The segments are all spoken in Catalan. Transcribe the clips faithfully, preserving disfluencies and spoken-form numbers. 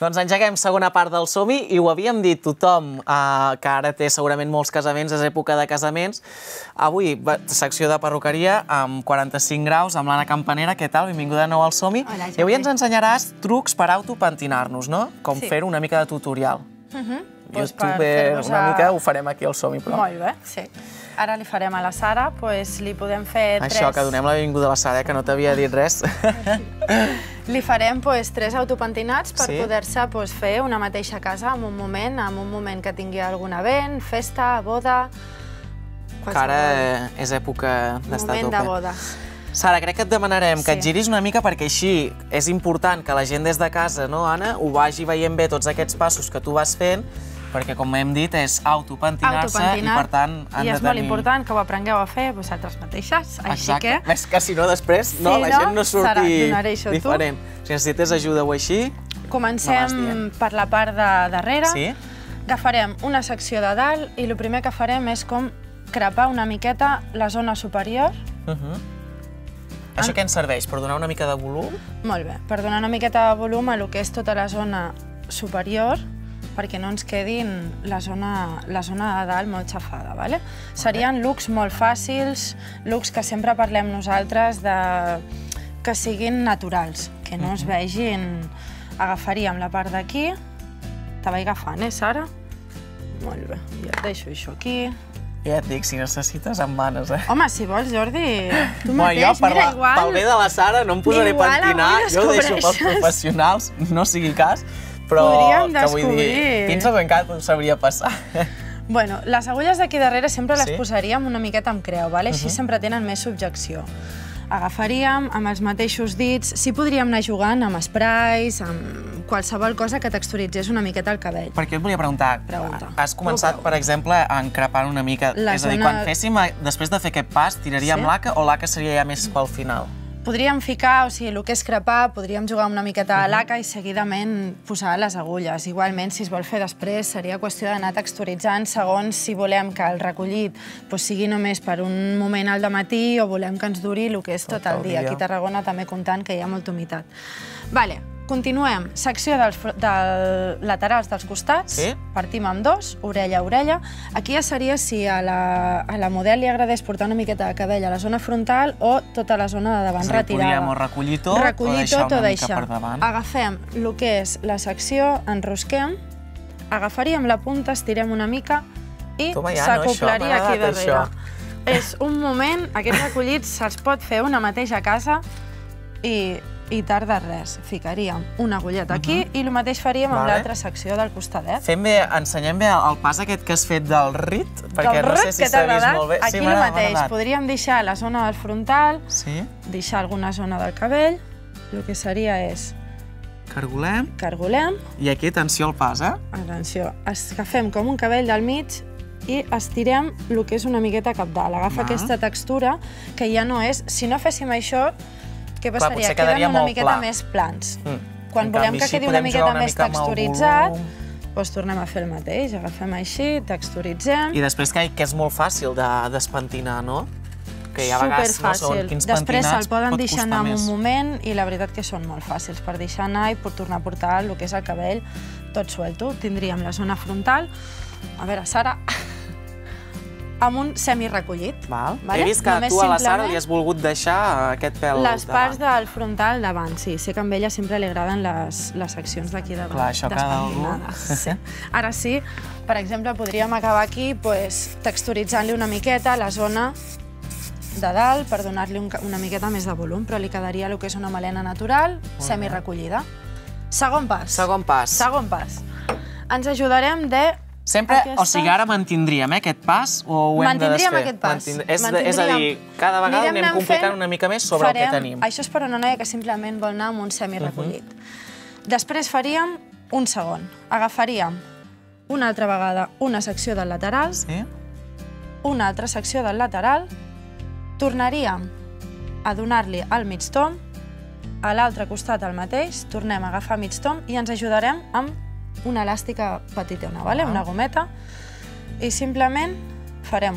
Doncs engeguem segona part del Som-hi i ho havíem dit tothom que ara té segurament molts casaments, és època de casaments. Avui, secció de perruqueria amb quaranta-cinc graus, amb l'Anna Campanera. Què tal? Benvinguda de nou al Som-hi. I avui ens ensenyaràs trucs per autopentinar-nos, no? Com fer-ho, una mica de tutorial. YouTuber, una mica ho farem aquí al Som-hi, però... Molt bé, sí. Ara li farem a la Sara, doncs li podem fer tres... Això, que donem la benvinguda a la Sara, que no t'havia dit res. Li farem tres autopentinats per poder-se fer una mateixa casa en un moment, en un moment que tingui algun event, festa, boda... Que ara és època d'estar a tope. Moment de boda. Sara, crec que et demanarem que et giris una mica perquè així és important que la gent des de casa, no, Anna, ho vagi veient bé tots aquests passos que tu vas fent, perquè, com hem dit, és autopentinar-se i, per tant, han de tenir... I és molt important que ho aprengueu a fer vosaltres mateixes, així que... Ves que si no, després la gent no surti diferent. Si necessites ajuda o així... Comencem per la part de darrere. Agafarem una secció de dalt i el primer que farem és com crepar una miqueta la zona superior. Això què ens serveix? Per donar una mica de volum? Molt bé, per donar una miqueta de volum a el que és tota la zona superior, perquè no ens quedi la zona de dalt molt xafada. Serien looks molt fàcils, looks que sempre parlem nosaltres que siguin naturals, que no es vegin... Agafaríem la part d'aquí, te vaig agafant, eh, Sara? Molt bé, ja et deixo això aquí. Ja et dic, si necessites, em manes, eh? Home, si vols, Jordi, tu mateix, mira, igual... Pel bé de la Sara no em posaré a pentinar, jo ho deixo pels professionals, no sigui cas, però que vull dir, pinces encara no sabria passar. Bueno, les agulles d'aquí darrere sempre les posaríem una miqueta amb creu, així sempre tenen més subjecció. Agafaríem amb els mateixos dits, sí podríem anar jugant amb sprays, amb qualsevol cosa que texturitzés una miqueta el cabell. Per què et volia preguntar? Has començat, per exemple, a encrepar una mica, és a dir, quan féssim, després de fer aquest pas, tiraríem laca o laca seria ja més pel final? Podríem ficar, o sigui, el que és crepar, podríem jugar una miqueta de laca i seguidament posar les agulles. Igualment, si es vol fer després, seria qüestió d'anar texturitzant segons si volem que el recollit sigui només per un moment al dematí o volem que ens duri el que és tot el dia. Aquí a Tarragona també comptant que hi ha molta humitat. Vale. Continuem. Secció dels laterals dels costats. Partim amb dos, orella a orella. Aquí ja seria si a la model li agradés portar una miqueta de cabell a la zona frontal o tota la zona de davant retirada. Podríem recollir tot o deixar una mica per davant. Agafem el que és la secció, enrosquem, agafaríem la punta, estirem una mica i s'acoplaria aquí darrere. És un moment, aquests recollits se'ls pot fer una mateixa casa i... i tarda res. Ficaríem una agulleta aquí i el mateix faríem amb l'altra secció del costadet. Fem bé, ensenyem bé el pas aquest que has fet del rit, perquè no sé si s'ha vist molt bé. Aquí el mateix, podríem deixar la zona del frontal, deixar alguna zona del cabell, el que seria és... Cargolem. Cargolem. I aquí, atenció al pas, eh? Atenció. Agafem com un cabell del mig i estirem el que és una miqueta cap dalt. Agafa aquesta textura que ja no és... Si no féssim això, què passaria? Queden una miqueta més plans. Quan volem que quedi una miqueta més texturitzat, doncs tornem a fer el mateix. Agafem així, texturitzem... I després que és molt fàcil de despentinar, no? Que hi ha vegades, no segons quins pentinats, després se'l poden deixar anar en un moment i la veritat que són molt fàcils per deixar anar i per tornar a portar el que és el cabell tot suelto. Tindríem la zona frontal. A veure, Sara... amb un semirecollit. He vist que tu a la Sara li has volgut deixar aquest pèl davant. Les parts del frontal davant, sí. Sé que a ella sempre li agraden les seccions d'aquí davant. Clar, això cada algú. Ara sí, per exemple, podríem acabar aquí texturitzant-li una miqueta la zona de dalt per donar-li una miqueta més de volum, però li quedaria el que és una melena natural semirecollida. Segon pas. Segon pas. Segon pas. Ens ajudarem de... Sempre, o sigui, ara mantindríem aquest pas o ho hem de desfer? Mantindríem aquest pas. És a dir, cada vegada anem complicant una mica més sobre el que tenim. Això és per una noia que simplement vol anar amb un semirecollit. Després faríem un segon. Agafaríem una altra vegada una secció del lateral, una altra secció del lateral, tornaríem a donar-li al mig tom, a l'altre costat el mateix, tornem a agafar mig tom i ens ajudarem amb una elàstica petitona, una gometa, i simplement farem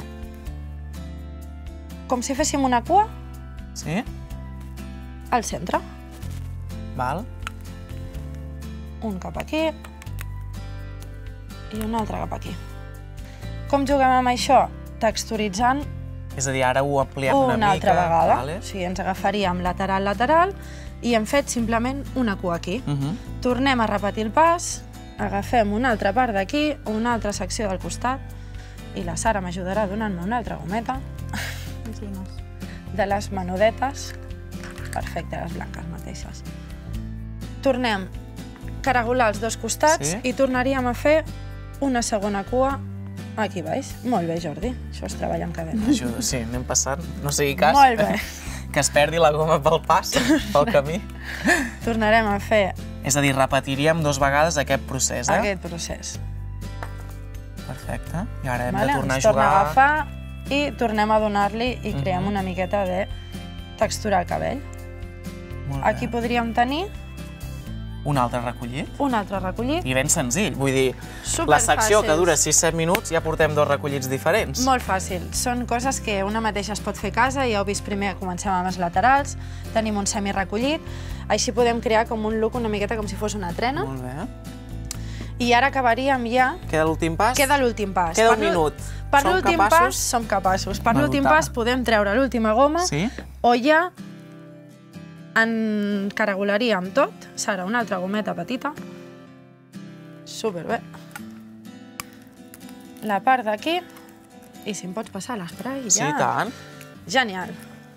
com si féssim una cua al centre. un cap aquí i un altre cap aquí. Com juguem amb això? Texturitzant És a dir, ara ho ampliem una mica. Una altra vegada. Vale. O sigui, ens agafaríem lateral-lateral i hem fet simplement una cua aquí. Mhm. Tornem a repetir el pas, agafem una altra part d'aquí, una altra secció del costat, i la Sara m'ajudarà donant-me una altra gometa de les menudetes. Perfecte, les blanques mateixes. Tornem a caragolar els dos costats Sí. i tornaríem a fer una segona cua aquí baix. Molt bé, Jordi. Això es treballa amb cadena. Ajuda, sí, anem passant. No sigui cas Molt bé. que es perdi la goma pel pas, pel camí. Tornarem a fer És a dir, repetiríem dues vegades aquest procés, eh? aquest procés. Perfecte. I ara hem Vale? de tornar a Ens torna jugar... a agafar i tornem a donar-li i creem Mhm. una miqueta de textura al cabell. Molt bé. Aquí podríem tenir Un altre recollit. un altre recollit. I ben senzill. Vull dir, Superfàcils. la secció que dura sis set minuts ja portem dos recollits diferents. Molt fàcil. Són coses que una mateixa es pot fer a casa. Ja heu vist primer, comencem amb els laterals. Tenim un semirecollit. Així podem crear com un look una miqueta com si fos una trena. Molt bé. I ara acabaríem ja... Queda l'últim pas? Queda l'últim pas. Queda un Per l'ú- minut. Per Som l'últim capaços? pas som capaços. Per de l'últim notar. pas podem treure l'última goma Sí? o ja encaragolaríem tot. Sara, una altra gometa petita. Superbé. La part d'aquí. I si em pots passar l'esprai, ja. Sí, i tant. Genial.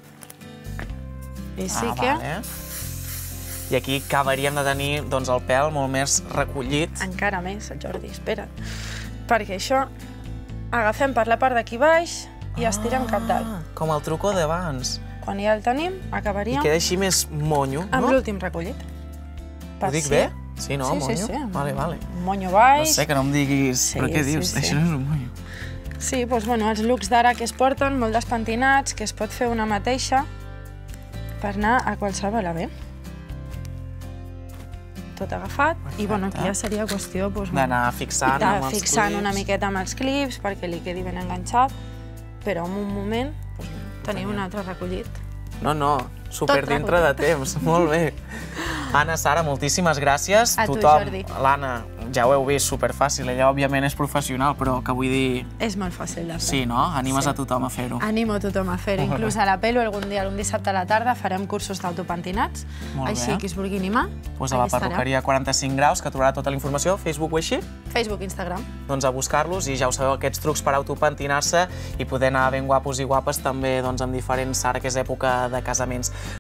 I sí ah, que... Vale. I aquí acabaríem de tenir doncs, el pèl molt més recollit. Encara més, el Jordi, espera't. Perquè això, agafem per la part d'aquí baix i estirem cap dalt. Ah, com el truco d'abans. Quan ja el tenim, I acabaríem queda així més monyo, amb no? l'últim recollit. Ho dic bé? Sí, no, Sí, monyo? sí, sí. Vale, vale. Monyo No baix. sé, que no em diguis... Sí, Però què sí, dius? sí. Això no és un monyo. Sí, doncs, bueno, els looks d'ara que es porten, molt despentinats, que es pot fer una mateixa per anar a qualsevol event. Tot agafat. I bueno, aquí ja seria qüestió doncs, D'anar fixant de amb els fixant clips. una miqueta amb els clips perquè li quedi ben enganxat, però en un moment doncs, tenim un altre recollit. No, no, super Tot dintre de temps, molt bé. Anna, Sara, moltíssimes gràcies. A tu, Tothom, Jordi. l'Anna, ja ho heu vist, superfàcil. Ella, òbviament, és professional, però que vull dir... És molt fàcil de fer. Sí, no? Animes a tothom a fer-ho. Animo tothom a fer-ho. Inclús a la pelo, algun dia, un dissabte a la tarda, farem cursos d'autopentinats. Molt Així, bé. qui es vulgui animar, Pues a la allà estarem. perruqueria quaranta-cinc graus, que trobarà tota la informació, Facebook o així. Facebook, Instagram. Doncs a buscar-los i ja ho sabeu, aquests trucs per autopentinar-se i poder anar ben guapos i guapes també doncs, amb diferents, ara que és època de casaments.